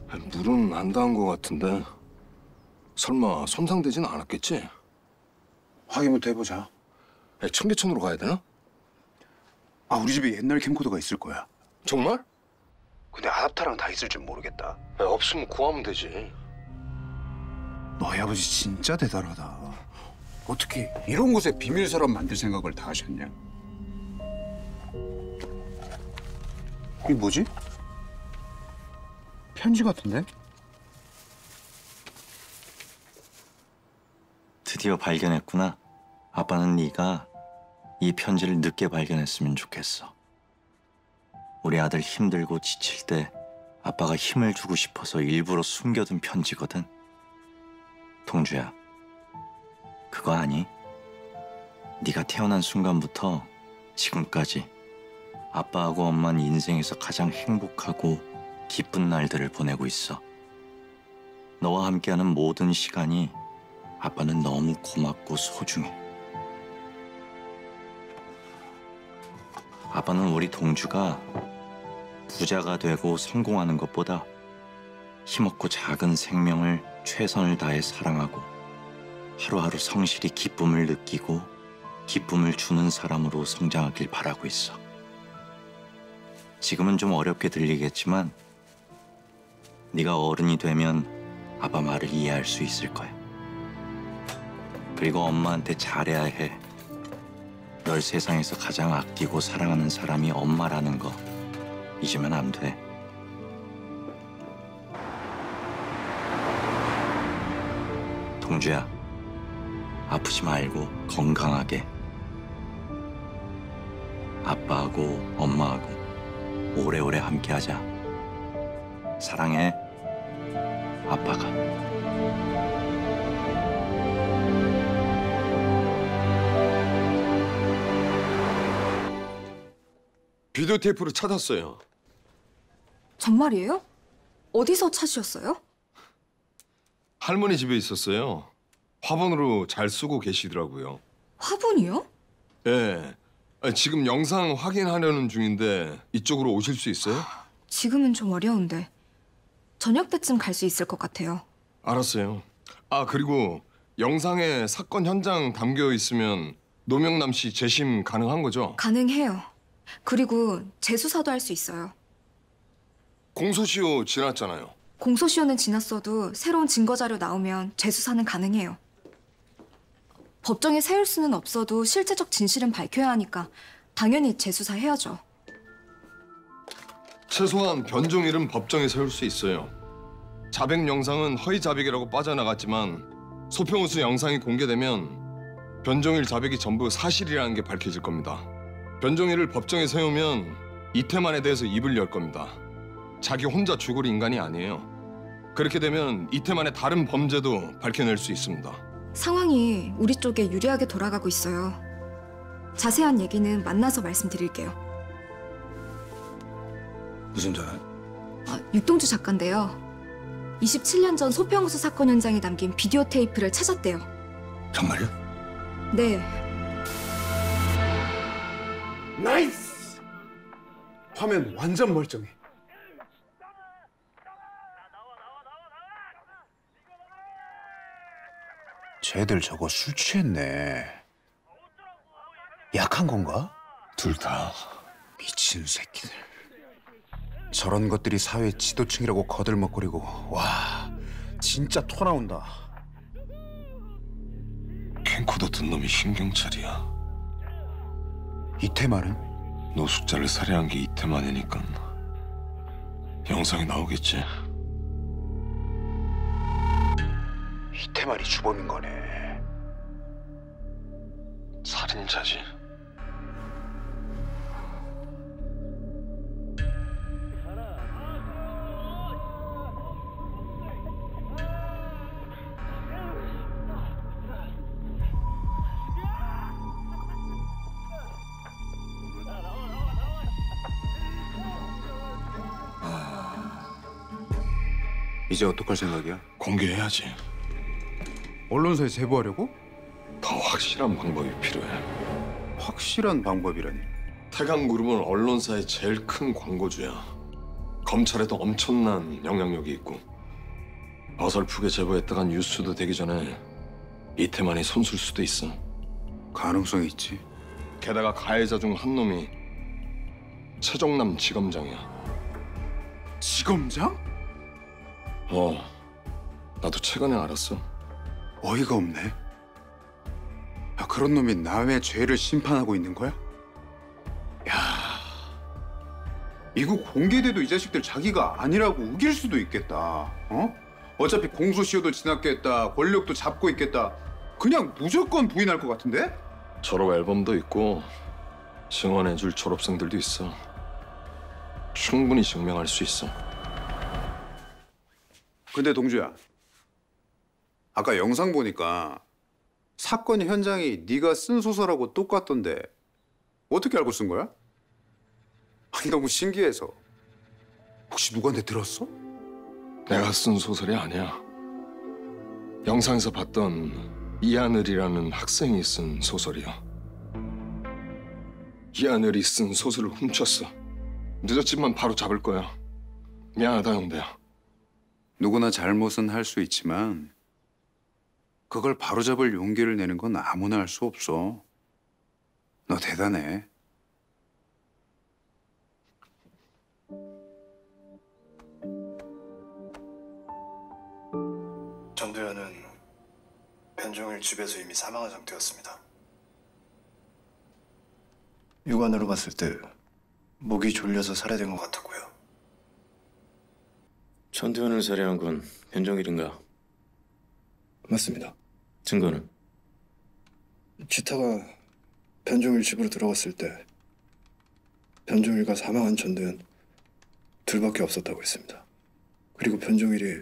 물은 안 닿은 것 같은데 설마 손상되진 않았겠지? 확인부터 해보자. 청계천으로 가야 되나? 아, 우리 집에 옛날 캠코더가 있을 거야. 정말? 근데 아답터랑 다 있을 줄 모르겠다. 없으면 구하면 되지. 너희 아버지 진짜 대단하다. 어떻게 이런 곳에 비밀 서랍 만들 생각을 다 하셨냐? 이게 뭐지? 편지 같은데? 드디어 발견했구나. 아빠는 네가 이 편지를 늦게 발견했으면 좋겠어. 우리 아들 힘들고 지칠 때 아빠가 힘을 주고 싶어서 일부러 숨겨둔 편지거든. 동주야, 그거 아니? 네가 태어난 순간부터 지금까지 아빠하고 엄마는 인생에서 가장 행복하고 기쁜 날들을 보내고 있어. 너와 함께하는 모든 시간이 아빠는 너무 고맙고 소중해. 아빠는 우리 동주가 부자가 되고 성공하는 것보다 힘없고 작은 생명을 최선을 다해 사랑하고 하루하루 성실히 기쁨을 느끼고 기쁨을 주는 사람으로 성장하길 바라고 있어. 지금은 좀 어렵게 들리겠지만 네가 어른이 되면 아빠 말을 이해할 수 있을 거야. 그리고 엄마한테 잘해야 해. 널 세상에서 가장 아끼고 사랑하는 사람이 엄마라는 거 잊으면 안 돼. 동주야, 아프지 말고 건강하게 아빠하고 엄마하고 오래오래 함께하자. 사랑해, 아빠가. 비디오 테이프를 찾았어요. 정말이에요? 어디서 찾으셨어요? 할머니 집에 있었어요. 화분으로 잘 쓰고 계시더라고요. 화분이요? 예. 지금 영상 확인하려는 중인데 이쪽으로 오실 수 있어요? 지금은 좀 어려운데 저녁 때쯤 갈 수 있을 것 같아요. 알았어요. 아, 그리고 영상에 사건 현장 담겨 있으면 노명남 씨 재심 가능한 거죠? 가능해요. 그리고 재수사도 할 수 있어요. 공소시효 지났잖아요. 공소시효는 지났어도 새로운 증거 자료 나오면 재수사는 가능해요. 법정에 세울 수는 없어도 실제적 진실은 밝혀야 하니까 당연히 재수사해야죠. 최소한 변종일은 법정에 세울 수 있어요. 자백 영상은 허위 자백이라고 빠져나갔지만 소평우수 영상이 공개되면 변종일 자백이 전부 사실이라는 게 밝혀질 겁니다. 변종일을 법정에 세우면 이태만에 대해서 입을 열 겁니다. 자기 혼자 죽을 인간이 아니에요. 그렇게 되면 이태만의 다른 범죄도 밝혀낼 수 있습니다. 상황이 우리 쪽에 유리하게 돌아가고 있어요. 자세한 얘기는 만나서 말씀드릴게요. 무슨 전화? 육동주 작가인데요. 27년 전 소평수 사건 현장에 담긴 비디오 테이프를 찾았대요. 정말요? 네. 나이스! 화면 완전 멀쩡해. 쟤들 저거 술 취했네. 약한 건가? 둘 다. 미친 새끼들. 저런 것들이 사회 지도층이라고 거들먹거리고 와 진짜 토 나온다. 캠코더 든 놈이 신경찰이야. 이태만은? 노숙자를 살해한 게 이태만이니까 영상이 나오겠지. 이태만이 주범인 거네. 살인자지. 이제 어떡할 생각이야? 공개해야지. 언론사에 제보하려고? 더 확실한 방법이 필요해. 확실한 방법이라니. 태강그룹은 언론사의 제일 큰 광고주야. 검찰에도 엄청난 영향력이 있고 어설프게 제보했다가 뉴스도 되기 전에 이태만이 손쓸 수도 있어. 가능성이 있지. 게다가 가해자 중 한 놈이 최정남 지검장이야. 지검장? 나도 최근에 알았어. 어이가 없네. 야, 그런 놈이 남의 죄를 심판하고 있는 거야? 야, 이거 공개돼도 이 자식들 자기가 아니라고 우길 수도 있겠다. 어차피 공소시효도 지났게 했다. 권력도 잡고 있겠다. 그냥 무조건 부인할 것 같은데? 졸업 앨범도 있고 증언해줄 졸업생들도 있어. 충분히 증명할 수 있어. 근데 동주야, 아까 영상 보니까 사건 현장이 네가 쓴 소설하고 똑같던데 어떻게 알고 쓴 거야? 아니, 너무 신기해서. 혹시 누구한테 들었어? 내가 쓴 소설이 아니야. 영상에서 봤던 이하늘이라는 학생이 쓴 소설이야. 이하늘이 쓴 소설을 훔쳤어. 늦었지만 바로 잡을 거야. 미안하다, 형배야. 누구나 잘못은 할 수 있지만 그걸 바로잡을 용기를 내는 건 아무나 할 수 없어. 너 대단해. 전도연은 변종일 집에서 이미 사망한 상태였습니다. 육안으로 봤을 때 목이 졸려서 살해된 것 같았고요. 전두현을 살해한 건 변종일인가? 맞습니다. 증거는? 치타가 변종일 집으로 들어갔을 때 변종일과 사망한 전도연 둘밖에 없었다고 했습니다. 그리고 변종일이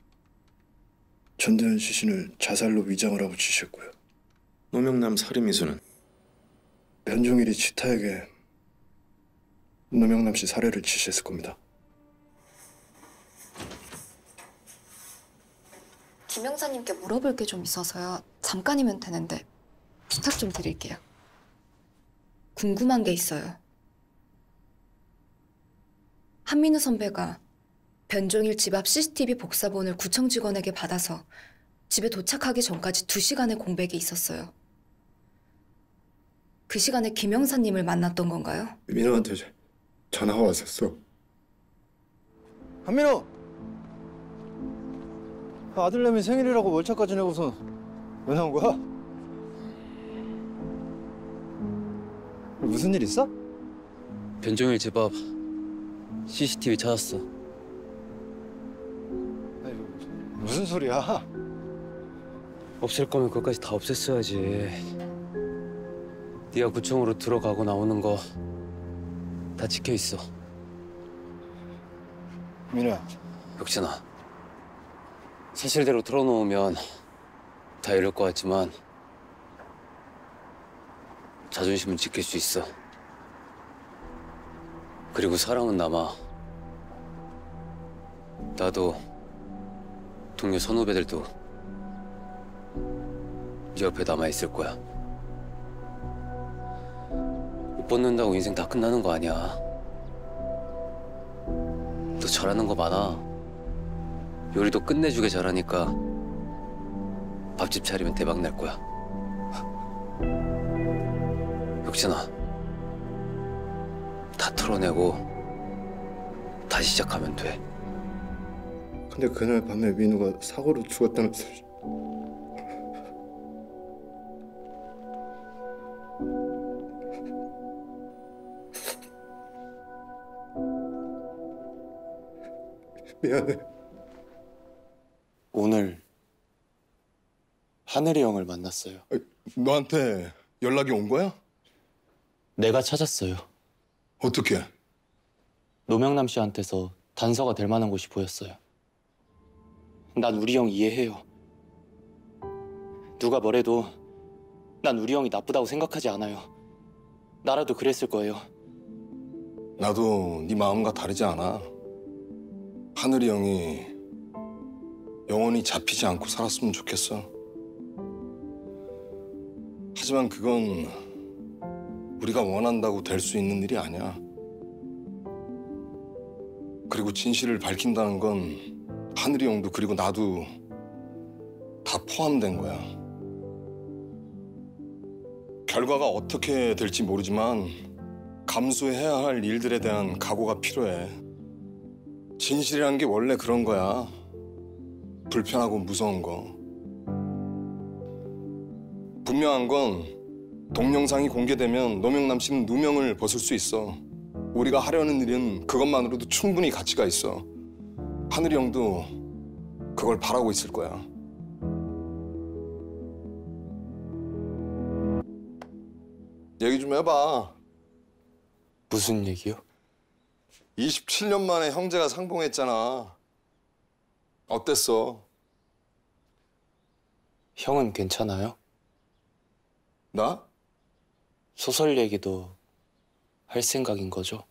전도연 시신을 자살로 위장을 하고 지셨고요. 노명남 살인 미수는? 변종일이 치타에게 노명남 씨 살해를 지시했을 겁니다. 김 형사님께 물어볼 게 좀 있어서요. 잠깐이면 되는데 부탁 좀 드릴게요. 궁금한 게 있어요. 한민우 선배가 변종일 집 앞 CCTV 복사본을 구청 직원에게 받아서 집에 도착하기 전까지 2시간의 공백이 있었어요. 그 시간에 김 형사님을 만났던 건가요? 민호한테 전화가 왔었어. 한민호! 아들내미 생일이라고 월차까지 내고서 왜 나온 거야? 무슨 일 있어? 변종일 집 앞 CCTV 찾았어. 아니, 무슨 소리야? 없앨 거면 그것까지 다 없앴어야지. 네가 구청으로 들어가고 나오는 거 다 찍혀 있어. 민호야, 혁진아, 사실대로 털어놓으면 다 이럴 것 같지만 자존심은 지킬 수 있어. 그리고 사랑은 남아. 나도 동료 선후배들도 네 옆에 남아있을 거야. 못 벗는다고 인생 다 끝나는 거 아니야. 너 잘하는 거 많아. 요리도 끝내주게 잘하니까 밥집 차리면 대박 날 거야. 혁진아, 다 털어내고 다시 시작하면 돼. 근데 그날 밤에 민호가 사고로 죽었다는 소리. 미안해. 오늘 하늘이 형을 만났어요. 너한테 연락이 온 거야? 내가 찾았어요. 어떻게? 노명남 씨한테서 단서가 될 만한 곳이 보였어요. 난 우리 형 이해해요. 누가 뭐래도 난 우리 형이 나쁘다고 생각하지 않아요. 나라도 그랬을 거예요. 나도 네 마음과 다르지 않아. 하늘이 형이 영원히 잡히지 않고 살았으면 좋겠어. 하지만 그건 우리가 원한다고 될 수 있는 일이 아니야. 그리고 진실을 밝힌다는 건 하늘이 형도 그리고 나도 다 포함된 거야. 결과가 어떻게 될지 모르지만 감수해야 할 일들에 대한 각오가 필요해. 진실이란 게 원래 그런 거야. 불편하고 무서운 거. 분명한 건 동영상이 공개되면 노명남 씨는 누명을 벗을 수 있어. 우리가 하려는 일은 그것만으로도 충분히 가치가 있어. 하늘이 형도 그걸 바라고 있을 거야. 얘기 좀 해봐. 무슨 얘기요? 27년 만에 형제가 상봉했잖아. 어땠어? 형은 괜찮아요? 나? 소설 얘기도 할 생각인 거죠?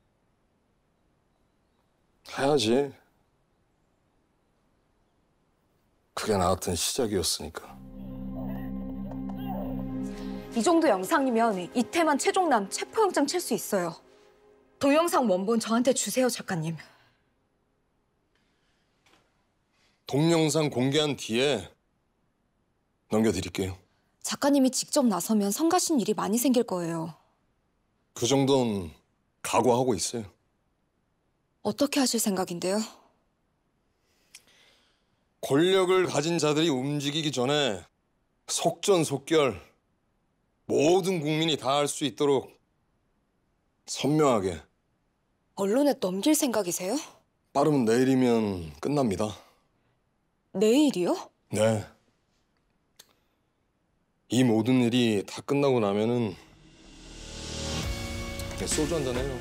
해야지. 그게 나 같은 시작이었으니까. 이 정도 영상이면 이태만 최종남 체포영장 칠 수 있어요. 동영상 원본 저한테 주세요, 작가님. 동영상 공개한 뒤에 넘겨드릴게요. 작가님이 직접 나서면 성가신 일이 많이 생길 거예요. 그 정도는 각오하고 있어요. 어떻게 하실 생각인데요? 권력을 가진 자들이 움직이기 전에 속전속결 모든 국민이 다 알 수 있도록 선명하게. 언론에 넘길 생각이세요? 빠르면 내일이면 끝납니다. 내일이요? 네. 이 모든 일이 다 끝나고 나면은 그냥 소주 한잔 해요.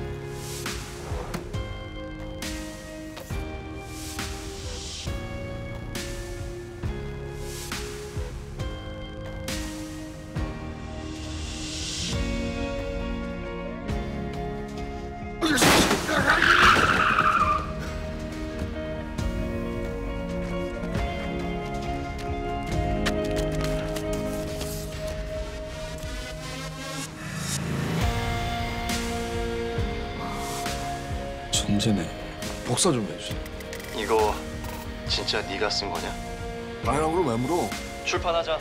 천재네. 복사 좀 해주세요. 이거 진짜 네가 쓴 거냐? 아니라 그럼 왜 물어? 출판하자.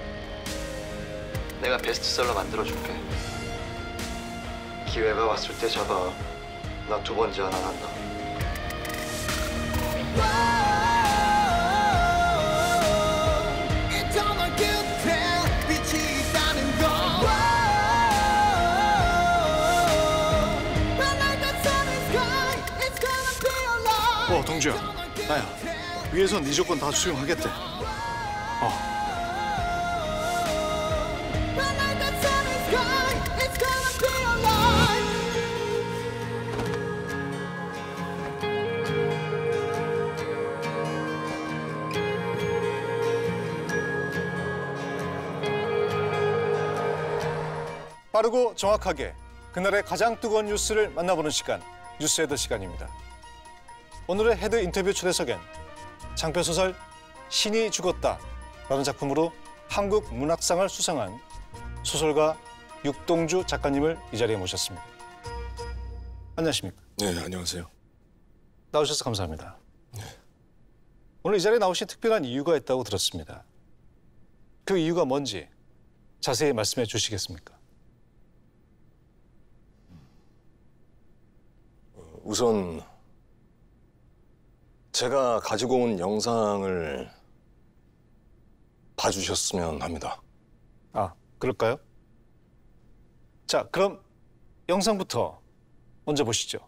내가 베스트셀러 만들어줄게. 기회가 왔을 때 잡아. 나 두 번 제안 안 한다. 동주야, 나야. 위에선 네 조건 다 수용하겠대. 빠르고 정확하게 그날의 가장 뜨거운 뉴스를 만나보는 시간, 뉴스헤드 시간입니다. 오늘의 헤드 인터뷰 초대석엔 장편소설 신이 죽었다라는 작품으로 한국 문학상을 수상한 소설가 육동주 작가님을 이 자리에 모셨습니다. 안녕하십니까? 네, 안녕하세요. 나오셔서 감사합니다. 오늘 이 자리에 나오신 특별한 이유가 있다고 들었습니다. 그 이유가 뭔지 자세히 말씀해 주시겠습니까? 우선 제가 가지고 온 영상을 봐주셨으면 합니다. 아, 그럴까요? 자, 그럼 영상부터 먼저 보시죠.